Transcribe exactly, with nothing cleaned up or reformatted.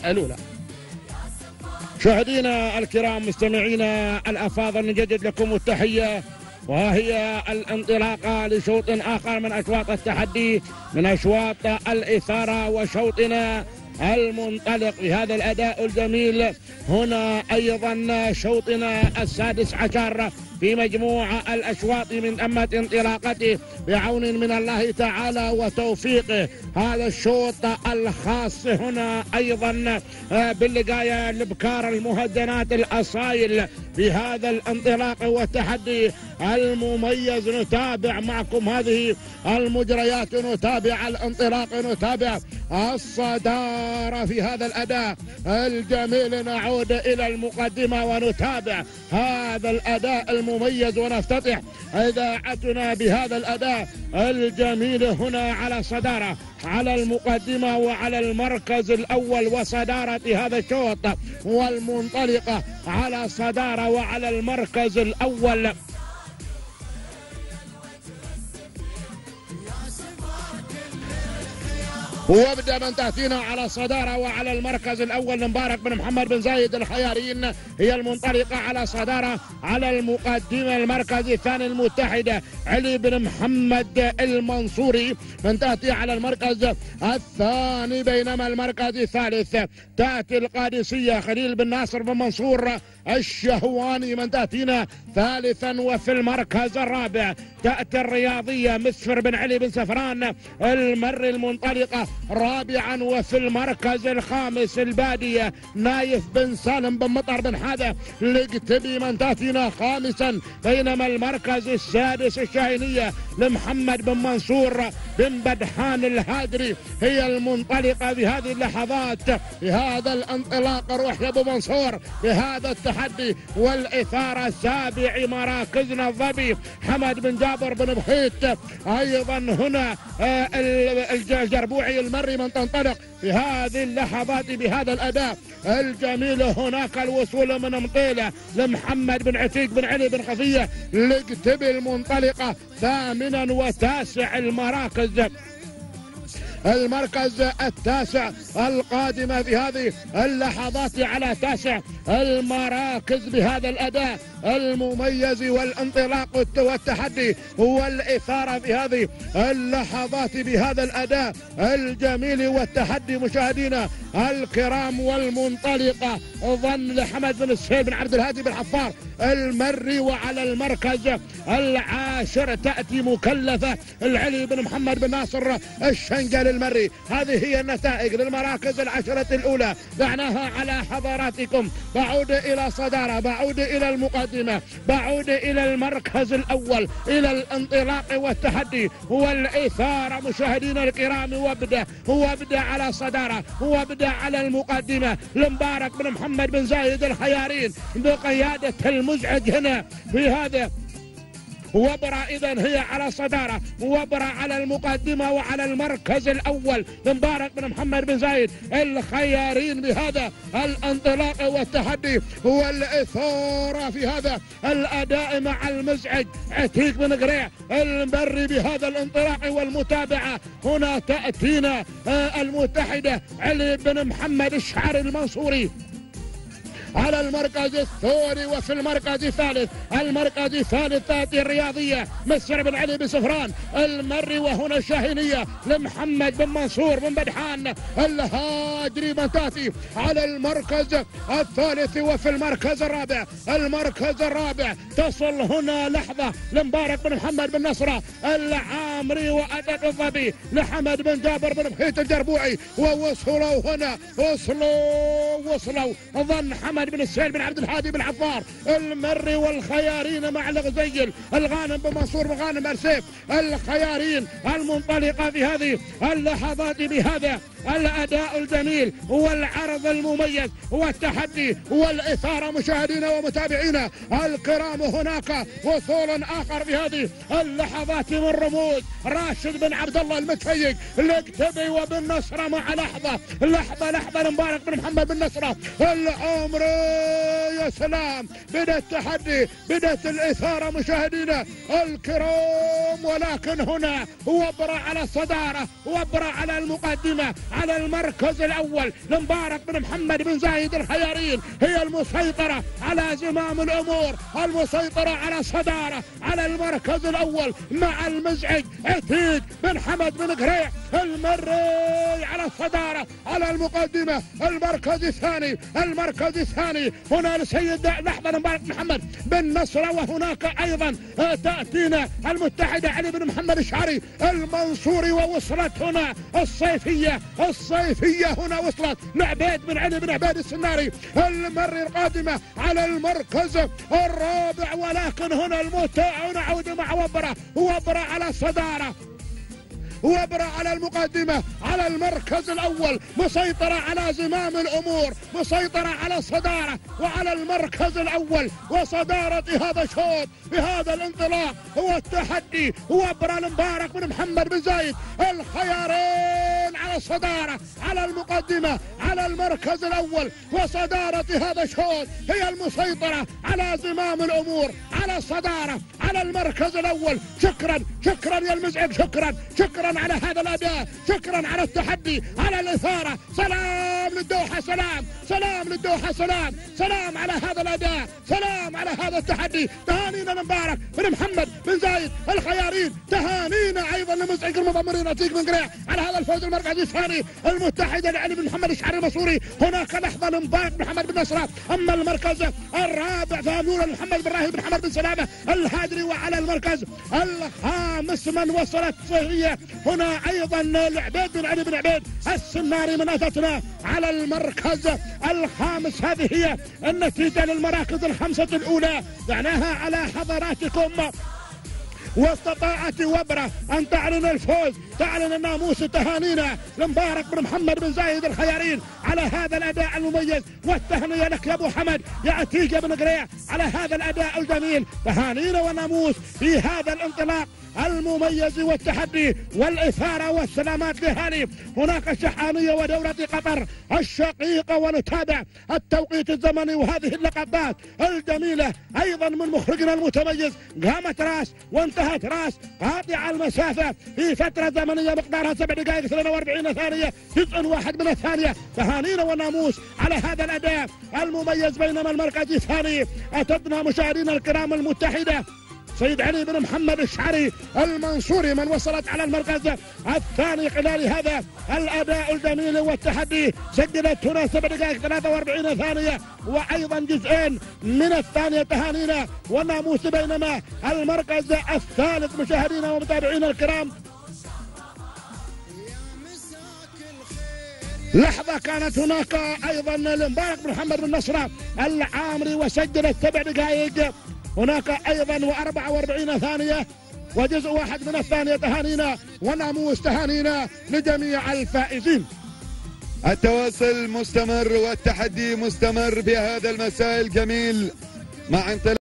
الأولى. مشاهدينا الكرام مستمعينا الأفاضل نجدد لكم التحية، وهي الانطلاقة لشوط آخر من أشواط التحدي، من أشواط الإثارة، وشوطنا المنطلق بهذا الأداء الجميل. هنا أيضا شوطنا السادس عشر في مجموع الأشواط من أمة انطلاقته بعون من الله تعالى وتوفيقه. هذا الشوط الخاص هنا أيضا باللقاية البكار المهدنات الأصايل بهذا الانطلاق والتحدي المميز. نتابع معكم هذه المجريات، نتابع الانطلاق، نتابع الصدارة في هذا الأداء الجميل. نعود إلى المقدمة ونتابع هذا الأداء المميز، ونفتتح إذاعتنا بهذا الأداء الجميل هنا على صدارة، على المقدمة وعلى المركز الأول وصدارة هذا الشوط، والمنطلقة على صدارة وعلى المركز الأول. وابدا من تأتينا على صدارة وعلى المركز الأول مبارك بن محمد بن زايد الخيارين، هي المنطلقة على صدارة. على المقدمة المركز الثاني المتحدة علي بن محمد المنصوري من تأتي على المركز الثاني، بينما المركز الثالث تأتي القادسية خليل بن ناصر بن منصور الشهواني من تأتينا ثالثا. وفي المركز الرابع تأتي الرياضية مسفر بن علي بن سفران المري المنطلقة رابعا. وفي المركز الخامس البادية نايف بن سالم بن مطر بن حاده القتبي من تأتينا خامسا، بينما المركز السادس الشاهينية لمحمد بن منصور بن بدحان الهادري هي المنطلقة بهذه اللحظات بهذا الانطلاق. روح يا ابو منصور بهذا التحدي والإثارة. سابع مراكزنا الظبي حمد بن جابر بن بخيت، ايضا هنا الجربوعي المري من تنطلق في هذه اللحظات بهذا الأداء الجميل. هناك الوصول من مطيلة لمحمد بن عتيق بن علي بن خفية القتبي المنطلقة ثامنا وتاسع المراكز. المركز التاسع القادمة في هذه اللحظات على تاسع المراكز بهذا الأداء المميز والانطلاق والتحدي والإثارة في هذه اللحظات بهذا الأداء الجميل والتحدي. مشاهدينا الكرام والمنطلقة ظن لحمد بن السهيل بن عبد الهادي بن حفار المري. وعلى المركز العاشر تأتي مكلفة العلي بن محمد بن ناصر الشنقل المري. هذه هي النتائج للمراكز العشرة الأولى دعناها على حضراتكم. بعود إلى صدارة، بعود إلى المقدمة، بعود إلى المركز الأول، إلى الانطلاق والتحدي والإثارة. مشاهدينا الكرام وابدأ وابدأ على صدارة، وابدأ على المقدمة لمبارك بن محمد بن زايد الخيارين بقيادة المزعج هنا في هذا. وبرا إذن هي على صدارة، وبرا على المقدمة وعلى المركز الأول مبارك بن محمد بن زايد الخيارين بهذا الانطلاق والتحدي والإثارة في هذا الأداء مع المزعج عتيق بن قريع المري بهذا الانطلاق والمتابعة. هنا تأتينا المتحدة علي بن محمد الشعري المنصوري على المركز الثاني. وفي المركز الثالث المركز الثالث تأتي الرياضية مسر بن علي بن سفران المري. وهنا الشاهينية لمحمد بن منصور بن بدحان الهادري من تأتي على المركز الثالث. وفي المركز الرابع المركز الرابع تصل هنا لحظة لمبارك بن محمد بن نصرة العامري وأدق الظبي لحمد بن جابر بن بخيت الجربوعي. ووصلوا هنا وصلوا وصلوا ظن حمد بن السهيل بن عبد الهادي بن عفار المري والخيارين مع الغزيل الغانم بن منصور بن غانم ارسيف الخيارين المنطلقة في هذه اللحظات بهذا الأداء الجميل والعرض المميز والتحدي والإثارة. مشاهدينا ومتابعينا الكرام هناك وصول آخر في هذه اللحظات من رموز راشد بن عبد الله المتفيق القتبي وبن نصرة مع لحظة لحظة لحظة لمبارك بن محمد بن نصرة العمري يا سلام، بدأ التحدي، بدأت الإثارة مشاهدينا الكرام، ولكن هنا وبرة على الصدارة، وبرة على المقدمة، على المركز الأول لمبارك بن محمد بن زايد الخيارين، هي المسيطرة على زمام الأمور، المسيطرة على الصدارة، على المركز الأول مع المزعج عتيق بن حمد بن قريع المري على الصدارة، على المقدمة المركز الثاني، المركز الثاني هنا لسيد لحظة مبارك محمد بن نصرة، وهناك أيضا تأتينا المتحدة علي بن محمد الشعري المنصوري، ووصلت هنا الصيفية، الصيفية هنا وصلت لعبيد بن علي بن عبيد السناري المري القادمة على المركز الرابع، ولكن هنا المتاع نعود مع وبرة، وبرة على الصدارة، وبرة على المقدمة، على المركز الأول، مسيطرة على زمام الأمور، مسيطرة على الصدارة وعلى المركز الأول وصدارة هذا الشوط بهذا الانطلاق. هو التحدي، وبرة المبارك بن محمد بن زايد الخيارين على الصدارة، على المقدمة، على المركز الأول وصدارة هذا الشوط، هي المسيطرة على زمام الأمور، على الصدارة، على المركز الأول. شكرا شكرا يا المزعج، شكرا شكرا على هذا الأداء، شكرا على التحدي، على الإثارة. سلام للدوحة، سلام سلام للدوحة، سلام سلام على هذا الأداء، سلام على هذا التحدي. تهانينا لمبارك بن محمد بن زايد الخيارين، تهانينا أيضا لمزعج المضمرين عتيق بن قريع على هذا الفوز المركزي الثاني. المتحدة لعلي بن محمد الشعري المسوري، هناك لحظة لمبارك بن محمد بن نصرة. أما المركز الرابع فهمونا محمد بن راهي بن محمد بن سلامة الهادري، وعلى المركز الخامس من وصلت هي هنا ايضا لعبيد بن علي بن عبيد السناري من اتتنا على المركز الخامس. هذه هي النتيجة للمراكز الخمسة الاولى دعناها على حضراتكم، واستطاعت وبرة أن تعلن الفوز، تعلن الناموس. تهانينا لمبارك بن محمد بن زايد الخيارين على هذا الأداء المميز، والتهنئة لك يا أبو حمد يا عتيق بن قريع على هذا الأداء الجميل. تهانينا والناموس في هذا الانطلاق المميز والتحدي والإثارة والسلامات لهاني. هناك شحانية ودولة قطر الشقيقة، ونتابع التوقيت الزمني وهذه اللقطات الجميلة أيضا من مخرجنا المتميز. قامت راس وانتهت راس قاطع المسافة في فترة زمنية مقدارها سبع دقائق اثنين وأربعين ثانية، جزء واحد من الثانية. تهانينا والناموس على هذا الأداء المميز. بينما المركز الثاني أتتنا مشاهدينا الكرام المتحدة سيد علي بن محمد الشعري المنصوري من وصلت على المركز الثاني خلال هذا الأداء الجميل والتحدي. سجلت هنا سبع دقائق ثلاثة وأربعين ثانية وأيضا جزئين من الثانية. تهانينا والناموس. بينما المركز الثالث مشاهدينا ومتابعينا الكرام لحظة كانت هناك أيضا لمبارك بن محمد بن نصرة العامري وسجلت سبع دقائق هناك أيضا وأربعة وأربعين ثانية وجزء واحد من الثانية. تهانينا وناموس، تهانينا لجميع الفائزين. التواصل مستمر والتحدي مستمر بهذا المساء الجميل مع